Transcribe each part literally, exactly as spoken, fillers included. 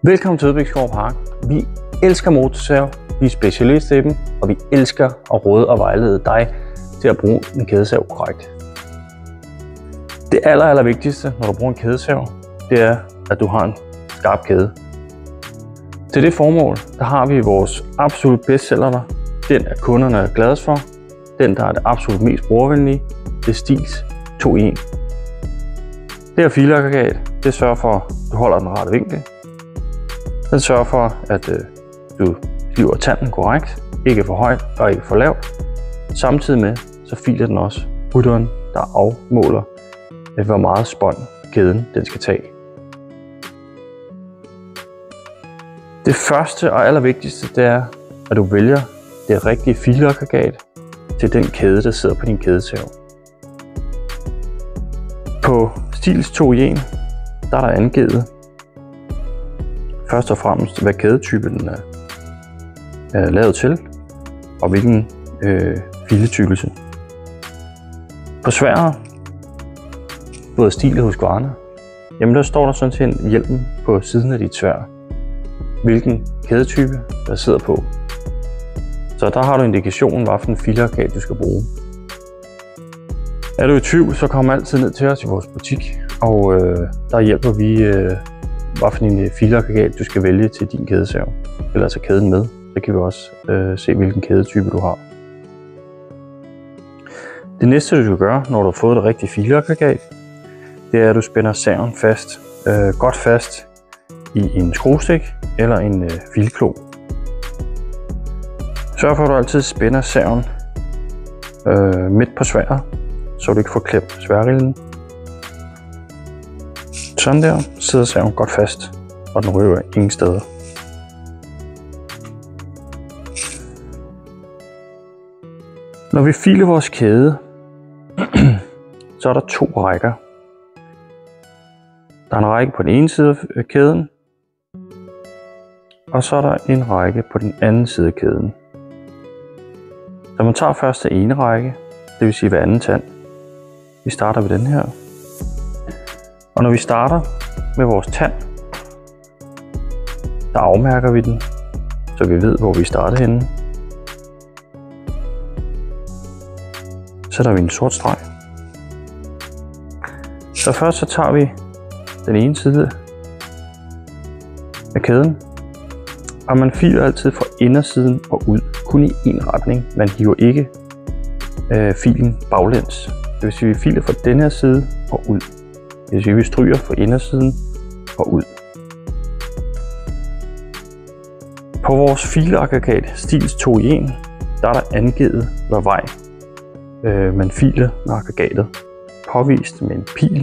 Velkommen til Ødebækskov Park. Vi elsker motorsav, vi er specialister i dem, og vi elsker at råde og vejlede dig til at bruge en kædesav korrekt. Det aller, aller vigtigste, når du bruger en kædesav, det er, at du har en skarp kæde. Til det formål, der har vi vores absolut bestsælger. Den er kunderne er gladest for. Den, der er det absolut mest brugervenlige, det er Stiehls to i en. Det her filaggregat, det sørger for, at du holder den rette vinkel. Den sørger for, at øh, du hiver tanden korrekt, ikke for højt og ikke for lavt. Samtidig med, så filer den også rytteren, der afmåler, øh, hvor meget spånd kæden den skal tage. Det første og allervigtigste, det er, at du vælger det rigtige filaggregat til den kæde, der sidder på din kædesav. På Stiehls to i en, der er der angivet først og fremmest, hvad kædetype den er, er lavet til, og hvilken øh, filetykkelse. På sværdet, både Stihl og Husqvarna, jamen der står der sådan set hjælpen på siden af dit sværd, hvilken kædetype der sidder på. Så der har du indikationen, hvad for en filaggregat du skal bruge. Er du i tvivl, så kom altid ned til os i vores butik, og øh, der hjælper vi, øh, hvad for en filaggregat du skal vælge til din kædesav, eller altså kæden med. Så kan vi også øh, se, hvilken kædetype du har. Det næste du skal gøre, når du har fået det rigtige filaggregat, det er, at du spænder saven fast, øh, godt fast i en skruestik eller en øh, filklo. Sørg for, at du altid spænder saven øh, midt på sværdet, så du ikke får klemt sværrilden. Sådan der sidder saven godt fast, og den ryger ingen steder. Når vi filer vores kæde, så er der to rækker. Der er en række på den ene side af kæden, og så er der en række på den anden side af kæden. Så man tager først den ene række, det vil sige hver anden tand. Vi starter ved den her. Og når vi starter med vores tand, der afmærker vi den, så vi ved, hvor vi starter henne. Så sætter vi en sort streg. Så først så tager vi den ene side af kæden, og man filer altid fra indersiden og ud, kun i én retning. Man hiver ikke øh, filen baglæns. Det vil sige, at vi filer fra den her side og ud. Det vil sige, at vi stryger fra indersiden og ud. På vores filaggregat Stiehls to i en, der er der angivet, hvad vej øh, man filer med aggregatet. Påvist med en pil.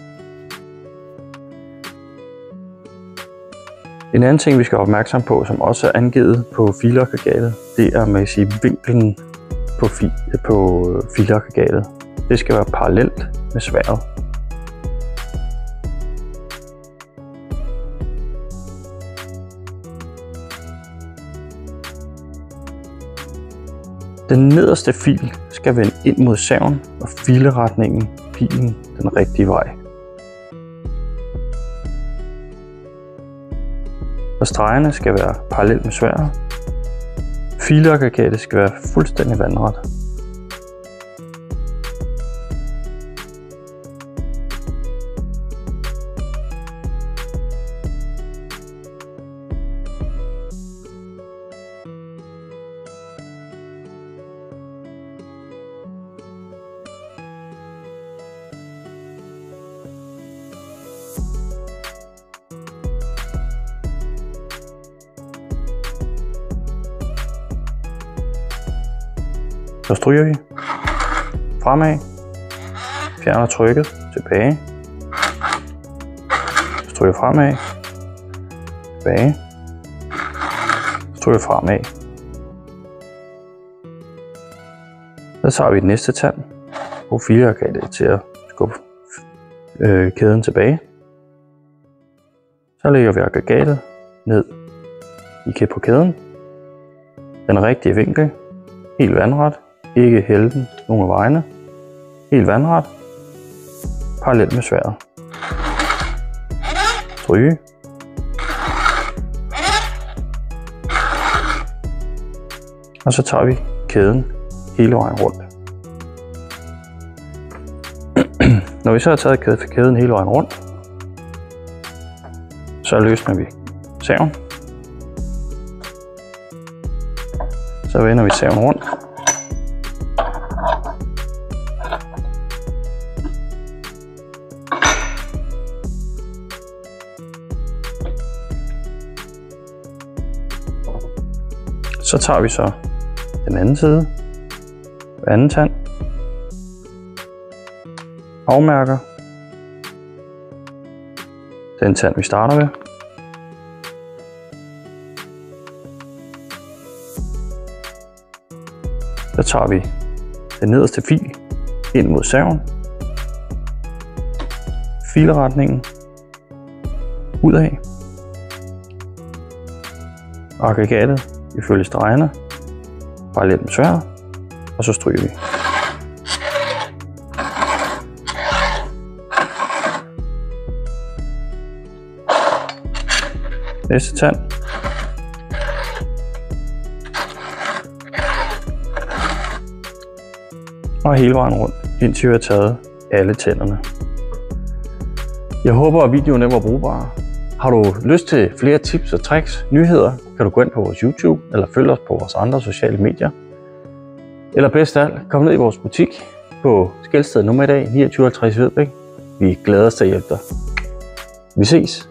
En anden ting, vi skal være opmærksom på, som også er angivet på filaggregatet, det er man kan sige, vinklen på, fi, på filaggregatet. Det skal være parallelt med sværdet. Den nederste fil skal vende ind mod saven og fileretningen, pilen, den rigtige vej. Og stregerne skal være parallelt med sværdet. Filaggregatet skal være fuldstændig vandret. Så stryger vi fremad, fjerner trykket, tilbage, stryger fremad, tilbage, stryger fremad. Så tager vi den næste tand på filaggregatet til at skubbe øh, kæden tilbage. Så lægger vi aggregatet ned i på kæden, den rigtige vinkel, helt vandret. Ikke hælde den nogle af vejene. Helt vandret. Parallelt med sværdet. Stryge. Og så tager vi kæden hele vejen rundt. Når vi så har taget kæden hele vejen rundt, så løsner vi saven. Så vender vi saven rundt. Så tager vi så den anden side, anden tand, afmærker den tand vi starter ved, så tager vi den nederste fil ind mod saven, filretningen udad, aggregatet ifølge stregerne, parallelt med sværdet, og så stryger vi. Næste tand. Og hele vejen rundt, indtil vi har taget alle tænderne. Jeg håber, at videoen var brugbar. Har du lyst til flere tips og tricks, nyheder, kan du gå ind på vores YouTube eller følge os på vores andre sociale medier. Eller bedst af alt, kom ned i vores butik på Skelsted nummer i dag, niogtyve halvtreds Vedbæk. Vi glæder os til at hjælpe dig. Vi ses!